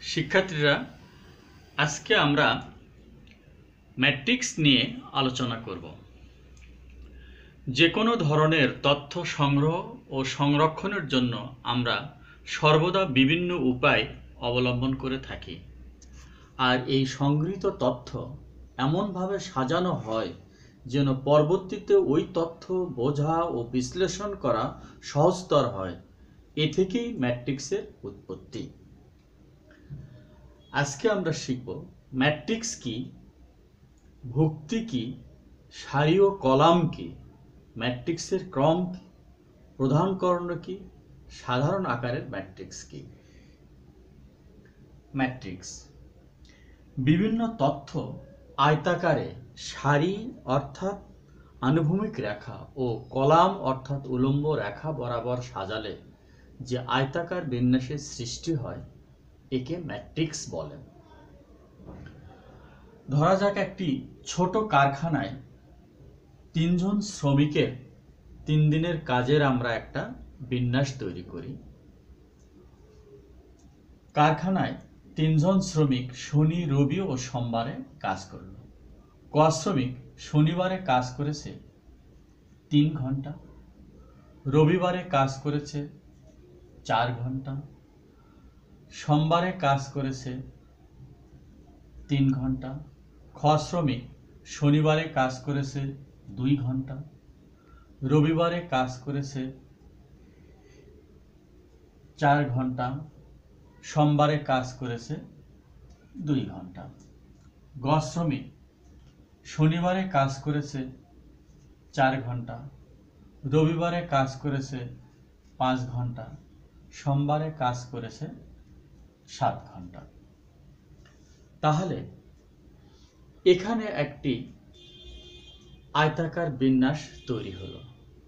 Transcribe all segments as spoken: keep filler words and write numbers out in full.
শিক্ষার্থীরা, আজকে আমরা ম্যাট্রিক্স নিয়ে আলোচনা করব। যে কোনো ধরনের তথ্য সংগ্রহ ও সংরক্ষণের জন্য আমরা সর্বদা বিভিন্ন উপায় অবলম্বন করে থাকি। আর এই সংগৃহীত তথ্য এমনভাবে সাজানো হয় যেন পরবর্তীতে ওই তথ্য বোঝা ও বিশ্লেষণ করা সহজতর হয়। এ থেকেই ম্যাট্রিক্সের উৎপত্তি। আজকে আমরা শিখব ম্যাট্রিক্স কি, ভুক্তি কি, সারি ও কলাম কি, ম্যাট্রিক্সের ক্রম কি, প্রধান কর্ণ কি, সাধারণ আকারের ম্যাট্রিক্স কি। ম্যাট্রিক্স বিভিন্ন তথ্য আয়তাকারে সারি অর্থাৎ আনুভূমিক রেখা ও কলাম অর্থাৎ উলম্ব রেখা বরাবর সাজালে যে আয়তাকার বিন্যাসের সৃষ্টি হয় একে ম্যাট্রিক্স বলে। ধরা যাক একটি ছোট কারখানায় তিনজন শ্রমিকের তিন দিনের কাজের আমরা একটা বিন্যাস তৈরি করি। কারখানায় তিনজন শ্রমিক শনি, রবি ও সোমবারে কাজ করল। ক শ্রমিক শনিবারে কাজ করেছে তিন ঘন্টা, রবিবারে কাজ করেছে চার ঘন্টা, সোমবারে কাজ করেছে তিন ঘন্টা। খ শ্রমিক শনিবারে কাজ করেছে দুই ঘন্টা, রবিবারে কাজ করেছে চার ঘন্টা, সোমবারে কাজ করেছে দুই ঘন্টা। গ শ্রমিক শনিবারে কাজ করেছে চার ঘন্টা, রবিবারে কাজ করেছে পাঁচ ঘন্টা, সোমবারে কাজ করেছে সাত ঘন্টা। তাহলে এখানে একটি আয়তাকার বিন্যাস তৈরি হলো।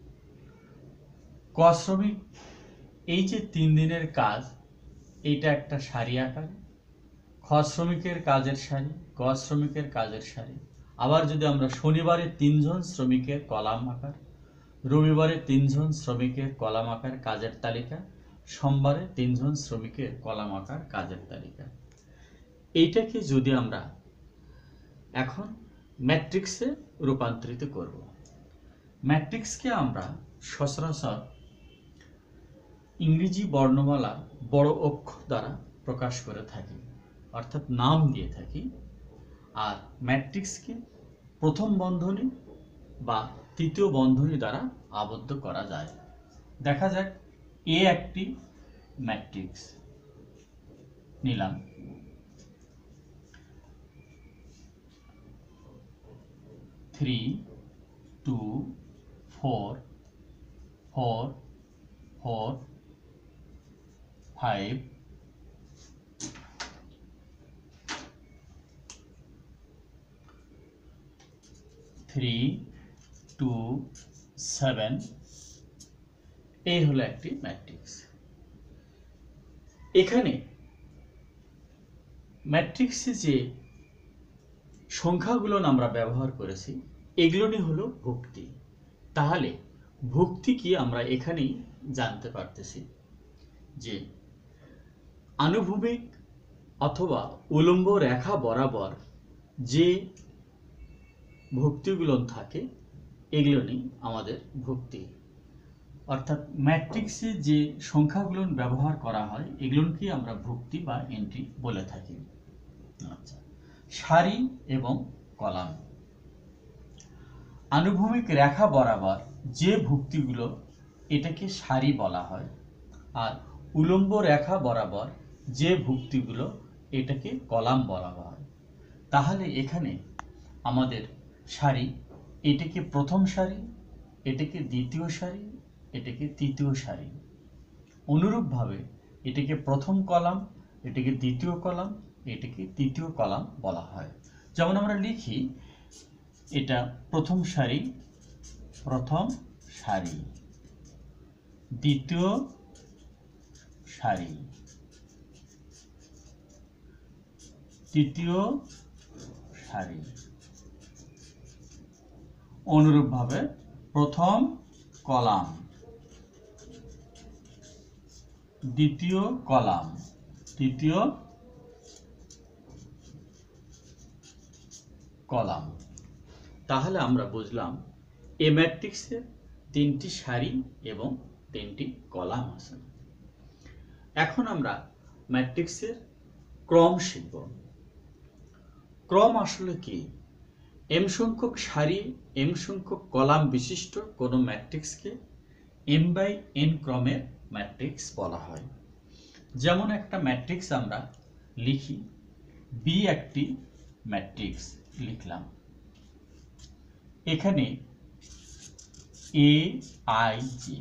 ক শ্রমিক এই যে তিন দিনের কাজ, এইটা একটা সারি আকার। খ শ্রমিকের কাজের সারি, গ শ্রমিকের কাজের সারি। আবার যদি আমরা শনিবারে তিনজন শ্রমিকের কলাম আকার, রবিবারে তিনজন শ্রমিকের কলাম আকার কাজের তালিকা, সোমবারে তিনজন শ্রমিকের কলাম আকার কাজের তালিকা। এইটাকে যদি আমরা এখন ম্যাট্রিক্সে রূপান্তরিত করব। ম্যাট্রিক্সকে আমরা সচরাচর ইংরেজি বর্ণমালা বড় অক্ষর দ্বারা প্রকাশ করে থাকি, অর্থাৎ নাম দিয়ে থাকি। আর ম্যাট্রিক্সকে প্রথম বন্ধনী বা তৃতীয় বন্ধনী দ্বারা আবদ্ধ করা যায়। দেখা যাক, এ একটি ম্যাট্রিক্স নিলাম। Three two four four four five three two seven, এই হলো একটি ম্যাট্রিক্স। এখানে ম্যাট্রিক্সে যে সংখ্যাগুলো আমরা ব্যবহার করেছি এগুলোই হলো ভুক্তি। তাহলে ভুক্তি কি আমরা এখানেই জানতে পারতেছি যে আনুভূমিক অথবা উলম্ব রেখা বরাবর যে ভুক্তিগুলো থাকে এগুলো নিয়ে আমাদের ভুক্তি। অর্থাৎ ম্যাট্রিক্সে যে সংখ্যাগুলো ব্যবহার করা হয় এগুলোকে আমরা ভুক্তি বা এন্ট্রি বলে থাকি। আচ্ছা, সারি এবং কলাম। আনুভূমিক রেখা বরাবর যে ভুক্তিগুলো এটাকে সারি বলা হয়, আর উলম্ব রেখা বরাবর যে ভুক্তিগুলো এটাকে কলাম বলা হয়। তাহলে এখানে আমাদের সারি, এটাকে প্রথম সারি, এটাকে দ্বিতীয় সারি, এটাকে তৃতীয় সারি। অনুরূপভাবে এটাকে প্রথম কলাম, এটাকে দ্বিতীয় কলাম, এটাকে তৃতীয় কলাম বলা হয়। যেমন আমরা লিখি, এটা প্রথম সারি, প্রথম সারি, দ্বিতীয় সারি, তৃতীয় সারি। অনুরূপভাবে প্রথম কলাম, দ্বিতীয় কলাম, তৃতীয় কলাম। তাহলে আমরা বুঝলাম এ ম্যাট্রিক্সের তিনটি সারি এবং তিনটি কলাম আছে। এখন আমরা ম্যাট্রিক্সের ক্রম শিখব। ক্রম আসলে কি? এম সংখ্যক সারি, এম সংখ্যক কলাম বিশিষ্ট কোনো ম্যাট্রিক্সকে এম বাই এন ক্রমের ম্যাট্রিক্স বলা হয়। যেমন একটা ম্যাট্রিক্স আমরা লিখি, বি একটি ম্যাট্রিক্স লিখলাম। এখানে A I J,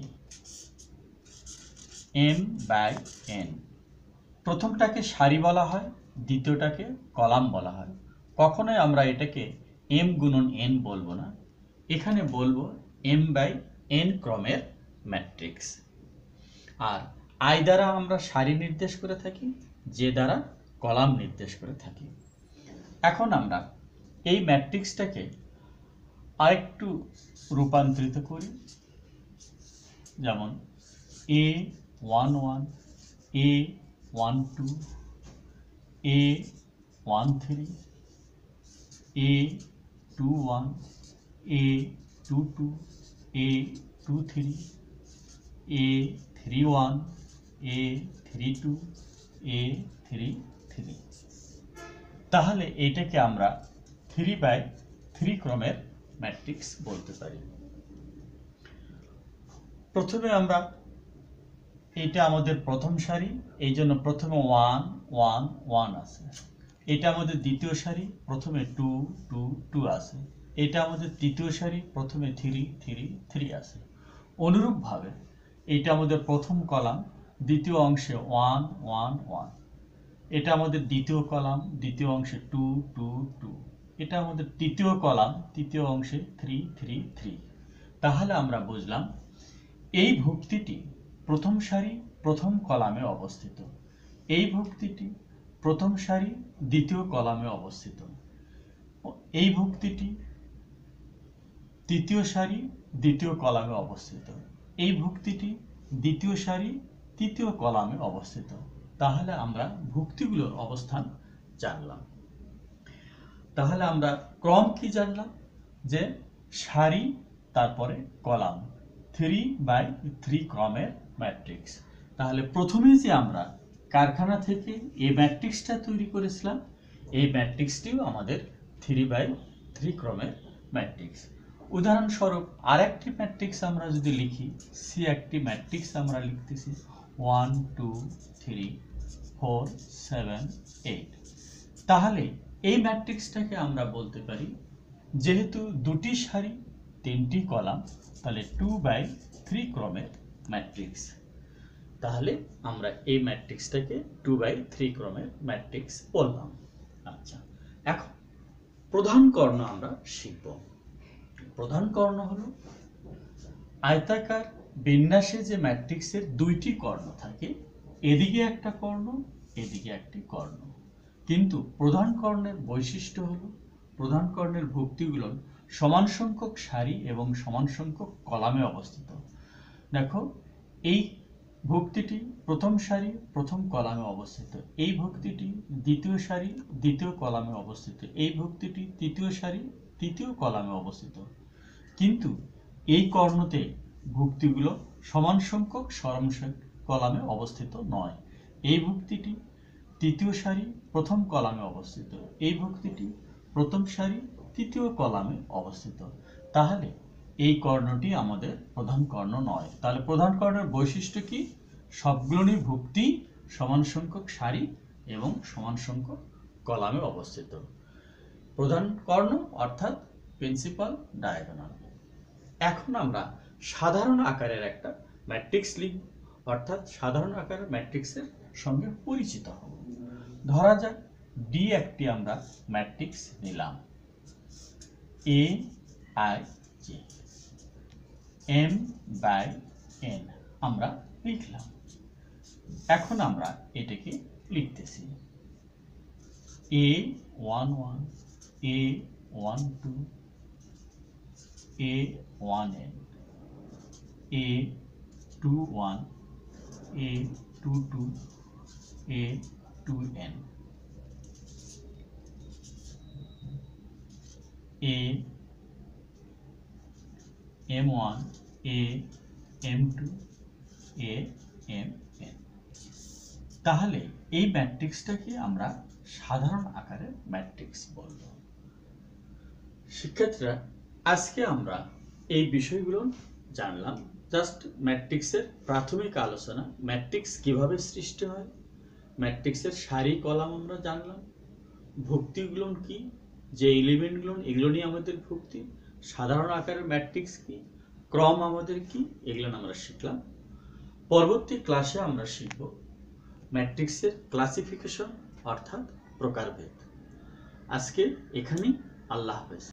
M by N, প্রথমটাকে সারি বলা হয়, দ্বিতীয়টাকে কলাম বলা হয়। কখনোই আমরা এটাকে এম গুণন এন বলবো না, এখানে বলবো এম বাই এন ক্রমের ম্যাট্রিক্স। আর আই দ্বারা আমরা সারি নির্দেশ করে থাকি, জে দ্বারা কলাম নির্দেশ করে থাকি। এখন আমরা এই ম্যাট্রিক্সটাকে আরেকটু রূপান্তরিত করি, যেমন A one one, A one two, A one three, A two one, A two two, A two three, A three one, A three two, A three three. তাহলে এটাকে আমরা থ্রি বাই থ্রি ক্রমের ম্যাট্রিক্স বলতে পারি। প্রথমে আমরা, এটা আমাদের প্রথম সারি, এই জন্য প্রথমে ওয়ান ওয়ান ওয়ান আছে। এটা আমাদের দ্বিতীয় সারি, প্রথমে টু টু টু আছে। এটা আমাদের তৃতীয় সারি, প্রথমে থ্রি থ্রি থ্রি আছে। অনুরূপভাবে এটা আমাদের প্রথম কলাম, দ্বিতীয় অংশে ওয়ান ওয়ান ওয়ান। এটা আমাদের দ্বিতীয় কলাম, দ্বিতীয় অংশে টু টু টু। এটা আমাদের তৃতীয় কলাম, তৃতীয় অংশে থ্রি থ্রি থ্রি। তাহলে আমরা বুঝলাম এই ভুক্তিটি প্রথম সারি প্রথম কলামে অবস্থিত, এই ভুক্তিটি প্রথম সারি দ্বিতীয় কলামে অবস্থিত, এই ভুক্তিটি তৃতীয় সারি দ্বিতীয় কলামে অবস্থিত, এই ভুক্তিটি দ্বিতীয় সারি তৃতীয় কলামে অবস্থিত। তাহলে আমরা ভুক্তিগুলোর অবস্থান জানলাম। তাহলে আমরা ক্রম কি জানলাম? যে সারি তারপরে কলাম, থ্রি বাই থ্রি ক্রমের ম্যাট্রিক্স। তাহলে প্রথমে যে আমরা কারখানা থেকে এই ম্যাট্রিক্সটা তৈরি করেছিলাম, এই ম্যাট্রিক্সটিও আমাদের থ্রি বাই থ্রি ক্রমের ম্যাট্রিক্স। উদাহরণস্বরূপ আরেকটি ম্যাট্রিক্স আমরা যদি লিখি, সি একটি ম্যাট্রিক্স আমরা লিখতেছি one two three four seven eight. তাহলে এই ম্যাট্রিক্সটাকে আমরা বলতে পারি, যেহেতু দুটি সারি তিনটি কলাম, তাহলে টু বাই থ্রি ক্রমের ম্যাট্রিক্স। তাহলে আমরা এই ম্যাট্রিক্সটাকে টু বাই থ্রি ক্রমের ম্যাট্রিক্স বললাম। আচ্ছা, এখন প্রধান কর্ণ আমরা শিখব। প্রধান কর্ণ হলো আয়তাকার বিন্যাসে যে ম্যাট্রিক্সের দুইটি কর্ণ থাকে, এদিকে একটা কর্ণ, এদিকে একটি কর্ণ। কিন্তু প্রধান কর্ণের বৈশিষ্ট্য হলো প্রধান কর্ণের ভুক্তিগুলো সমান সংখ্যক সারি এবং সমান সংখ্যক কলামে অবস্থিত। দেখো, এই ভুক্তিটি প্রথম সারি প্রথম কলামে অবস্থিত, এই ভুক্তিটি দ্বিতীয় সারি দ্বিতীয় কলামে অবস্থিত, এই ভুক্তিটি তৃতীয় সারি তৃতীয় কলামে অবস্থিত। কিন্তু এই কর্ণতে ভুক্তিগুলো সমান সংখ্যক সরম কলামে অবস্থিত নয়। এই ভুক্তিটি তৃতীয় সারি প্রথম কলামে অবস্থিত, এই ভুক্তিটি প্রথম সারি তৃতীয় কলামে অবস্থিত। তাহলে এই কর্ণটি আমাদের প্রধান কর্ণ নয়। তাহলে প্রধান কর্ণের বৈশিষ্ট্য কি? সবগুলোরই ভুক্তি সমান সংখ্যক সারি এবং সমান সংখ্যক কলামে অবস্থিত। প্রধান কর্ণ অর্থাৎ প্রিন্সিপাল ডায়াগোনাল। এখন আমরা সাধারণ আকারের একটা ম্যাট্রিক্স লিখব, অর্থাৎ সাধারণ আকারের ম্যাট্রিক্সের সঙ্গে পরিচিত হব। ধরা যাক ডি একটি আমরা ম্যাট্রিক্স নিলাম, A I J, M by N আমরা লিখলাম। এখন আমরা এটাকে লিখতেছি A one one, A one two, A one N, A two one, A two two, A two N. A, M one, A, M two, A, M N. তাহলে এই ম্যাট্রিক্সটাকে আমরা সাধারণ আকারের ম্যাট্রিক্স বলব। শিক্ষার্থীরা, আজকে আমরা এই বিষয়গুলো জানলাম। জাস্ট ম্যাট্রিক্সের প্রাথমিক আলোচনা, ম্যাট্রিক্স কিভাবে সৃষ্টি হয়, ম্যাট্রিক্সের সারি কলাম আমরা জানলাম, ভুক্তিগুলো কি, যে এলিমেন্টগুলো এগুলো নিয়ে আমাদের ভুক্তি, সাধারণ আকারের ম্যাট্রিক্স কি, ক্রম আমাদের কি, এগুলো আমরা শিখলাম। পরবর্তী ক্লাসে আমরা শিখব ম্যাট্রিক্সের ক্লাসিফিকেশন অর্থাৎ প্রকারভেদ। আজকে এখানেই, আল্লাহ হাফেজ।